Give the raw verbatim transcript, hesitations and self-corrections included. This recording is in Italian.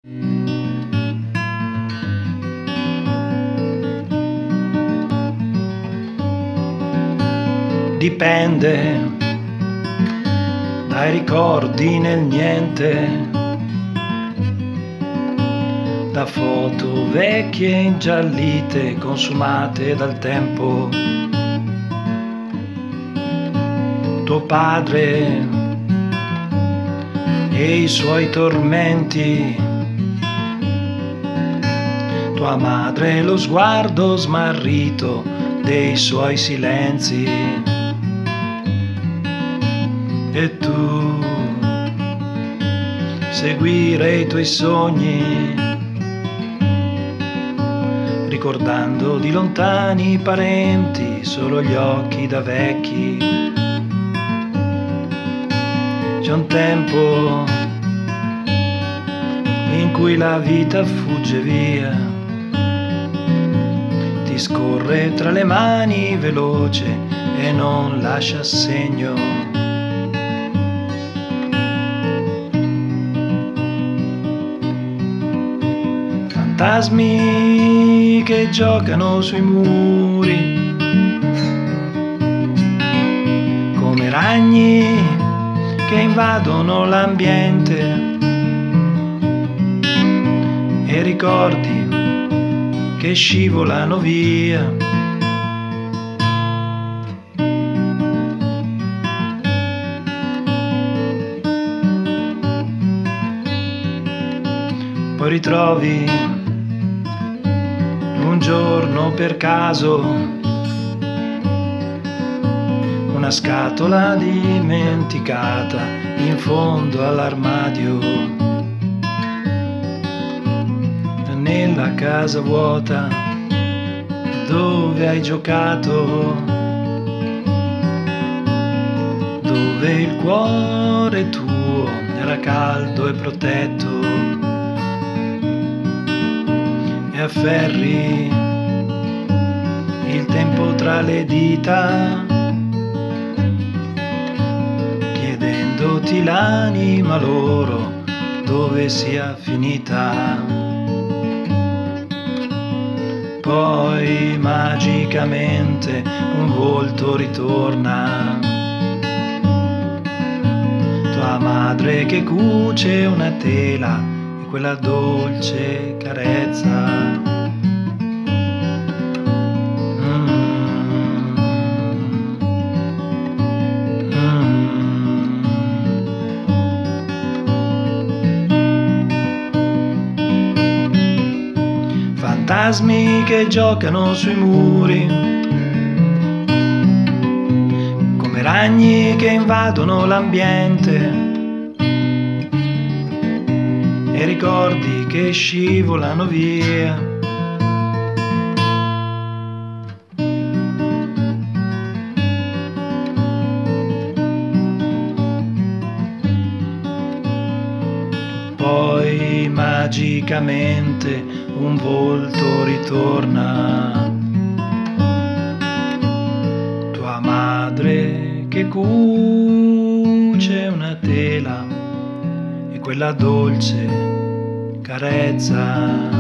Dipende dai ricordi nel niente, da foto vecchie ingiallite, consumate dal tempo. Tuo padre e i suoi tormenti, tua madre lo sguardo smarrito dei suoi silenzi. E tu seguire i tuoi sogni, ricordando di lontani parenti solo gli occhi da vecchi. C'è un tempo in cui la vita fugge via, ti scorre tra le mani veloce e non lascia segno. Fantasmi che giocano sui muri, come ragni che invadono l'ambiente, e ricordi che scivolano via. Poi ritrovi un giorno per caso una scatola dimenticata in fondo all'armadio, nella casa vuota dove hai giocato, dove il cuore tuo era caldo e protetto, e afferri il tempo tra le dita, chiedendoti l'anima loro dove sia finita. Poi magicamente un volto ritorna, tua madre che cuce una tela e quella dolce carezza. Fantasmi che giocano sui muri, come ragni che invadono l'ambiente, e ricordi che scivolano via. Poi magicamente un volto ritorna, tua madre che cuce una tela e quella dolce carezza.